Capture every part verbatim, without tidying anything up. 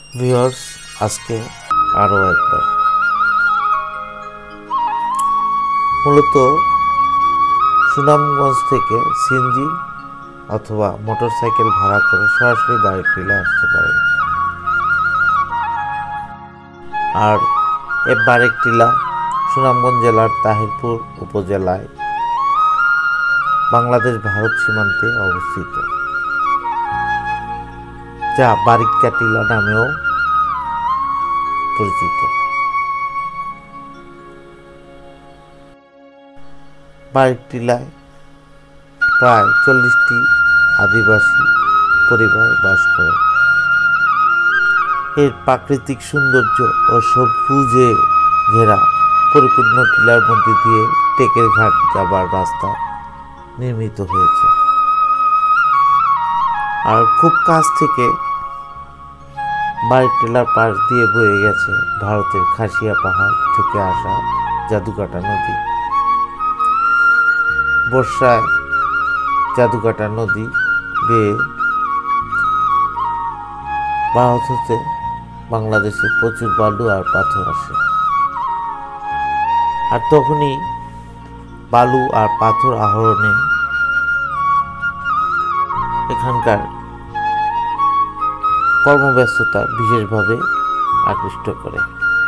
Viewers, আজকে আরও একবার মূলত সুনামগঞ্জ থেকে সিএনজি অথবা মোটরসাইকেল ভাড়া করে সরাসরি বারেকটিলা আসতে পারেন। আর এ বারেকটিলা সুনামগঞ্জ জেলার তাহিরপুর উপজেলায় বাংলাদেশ ভারত সীমান্তে অবস্থিত, যা বারিক্কা টিলা নামেও পরিচিত। বারিকটিলায় প্রায় চল্লিশটি আদিবাসী পরিবার বাস করে। এর প্রাকৃতিক সৌন্দর্য ও সবুজে ঘেরা পরিপূর্ণ টিলার মধ্যে দিয়ে টেকের ঘাট যাবার রাস্তা নির্মিত হয়েছে। আর খুব কাছ থেকে বারিকটিলার পাশ দিয়ে বয়ে গেছে ভারতের খাসিয়া পাহাড় থেকে আসা জাদুকাটা নদী। বর্ষায় জাদুকাটা নদী বেয়ে ভারত হতে বাংলাদেশে প্রচুর বালু আর পাথর আসে, আর তখনই বালু আর পাথর আহরণে এখানকার কর্মব্যস্ততা বিশেষভাবে আকৃষ্ট করে।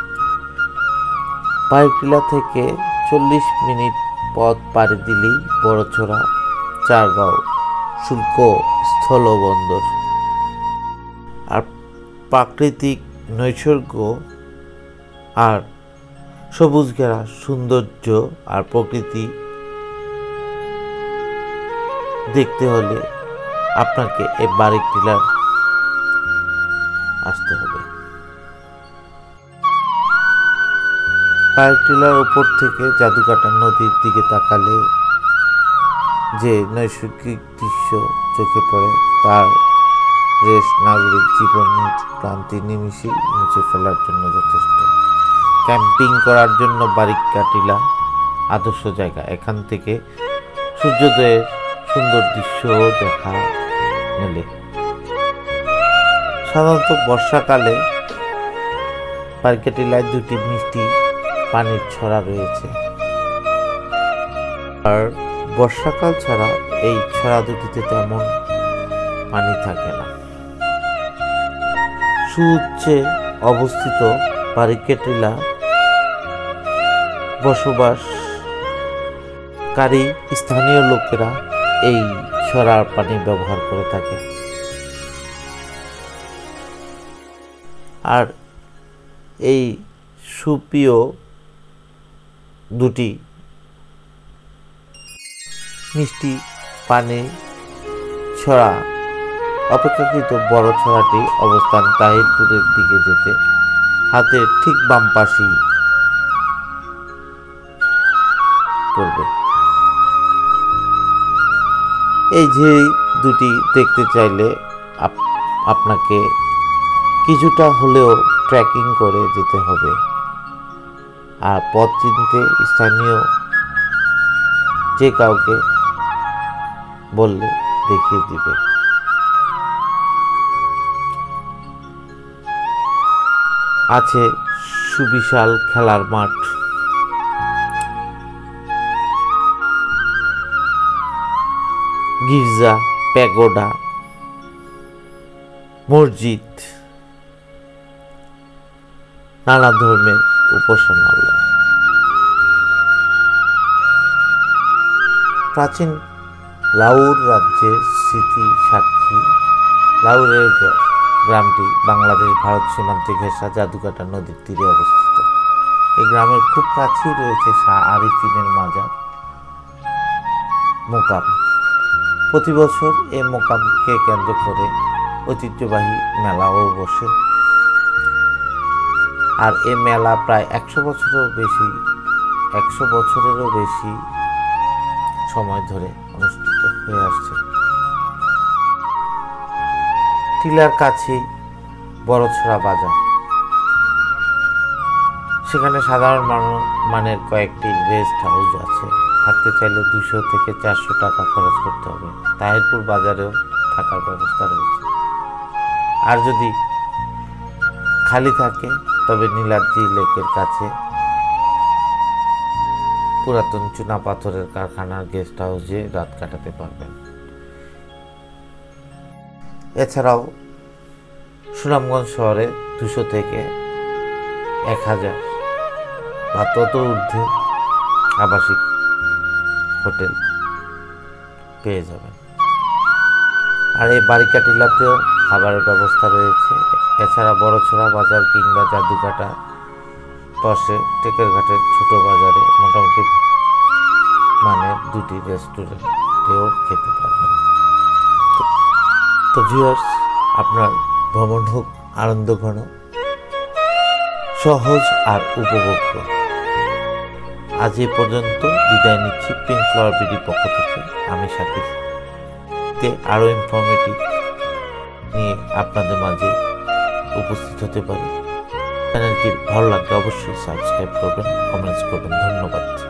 বারিকটিলা থেকে চল্লিশ মিনিট পথ পাড়ি দিলেই বড়ছড়া চারগাঁও শুল্ক স্থলবন্দর। আর প্রাকৃতিক নৈসর্গ আর সবুজ ঘেরা সৌন্দর্য আর প্রকৃতি দেখতে হলে আপনাকে এই বারিকটিলার আসতে হবে। বারিকটিলার উপর থেকে জাদুকাটা নদীর দিকে তাকালে যে নৈসর্গিক দৃশ্য চোখে পড়ে, তার রেশ নাগরিক জীবনের ক্লান্তি নিমিষেই মুছে ফেলার জন্য যথেষ্ট। ক্যাম্পিং করার জন্য বারিক্কা টিলা আদর্শ জায়গা। এখান থেকে সূর্যোদয়ের সুন্দর দৃশ্যও দেখা মেলে। সাধারণত বর্ষাকালে বারিক্কা টিলায় দুটি মিষ্টি পানির ছড়া রয়েছে, আর বর্ষাকাল ছাড়া এই ছড়া দুটিতে তেমন পানি থাকে না। সুউচ্চে অবস্থিত বারিক্কা টিলা বসবাসকারী স্থানীয় লোকেরা এই ছড়ার পানি ব্যবহার করে থাকে। আর এই সুপ্রিয় দুটি মিষ্টি পানি ছড়া অপেক্ষাকৃত বড় ছড়াটি অবস্থান তাহিরপুরের দিকে যেতে হাতের ঠিক বাম পাশেই পড়বে। এই যে দুটি দেখতে চাইলে আপনাকে কিছুটা হলেও ট্রেকিং করে যেতে হবে, আর পথ চিনতে স্থানীয় যে কাউকে বললে দেখিয়ে দিবে। আছে সুবিশাল খেলার মাঠ, গির্জা, প্যাগোডা, মসজিদ, নানা ধর্মের উপাসনালয়। প্রাচীন লাউর রাজ্যের স্মৃতি সাক্ষী লাউরের গড় গ্রামটি বাংলাদেশ ভারত সীমান্তে ঘেঁষা জাদুকাটা নদীর তীরে অবস্থিত। এই গ্রামের খুব কাছেই রয়েছে শাহ আরিফিনের মাজার মোকাম। প্রতি বছর এই মোকামকে কেন্দ্র করে ঐতিহ্যবাহী মেলাও বসে, আর এই মেলা প্রায় একশো বছরেরও বেশি একশো বছরেরও বেশি সময় ধরে অনুষ্ঠিত হয়ে আসছে। টিলার কাছেই বড়ছড়া বাজার, সেখানে সাধারণ মানের কয়েকটি রেস্ট হাউস আছে। থাকতে চাইলে দুশো থেকে চারশো টাকা খরচ করতে হবে। তাহিরপুর বাজারেও থাকার ব্যবস্থা রয়েছে। আর যদি খালি থাকে, তবে নীলাদ্রি লেকের কাছে পুরাতন চুনা পাথরের কারখানার গেস্ট হাউসে রাত কাটাতে পারবেন। এছাড়াও সুনামগঞ্জ শহরে দুশো থেকে এক হাজার বা তত ঊর্ধ্বে আবাসিক হোটেল পেয়ে যাবেন। আর এই বারিকা টিলাতেও খাবারের ব্যবস্থা রয়েছে। এছাড়া বড়ছড়া বাজার কিংবা জাদুকাটা পাশে টেকের ঘাটের ছোট বাজারে মোটামুটি মানের দুটি রেস্টুরেন্টেও খেতে পারবেন। তো ভিউয়ার্স, আপনার ভ্রমণ হোক আনন্দঘন, সহজ আর উপভোগ্য। আজ এই পর্যন্ত বিদায় নিচ্ছি পিঙ্ক ফ্লাওয়ার বিডির পক্ষ থেকে। আমি শাকিল। আরও ইনফরমেটিভ নিয়ে আপনাদের মাঝে উপস্থিত হতে পারি। চ্যানেলটি ভালো লাগলে অবশ্যই সাবস্ক্রাইব করবেন, কমেন্টস করবেন। ধন্যবাদ।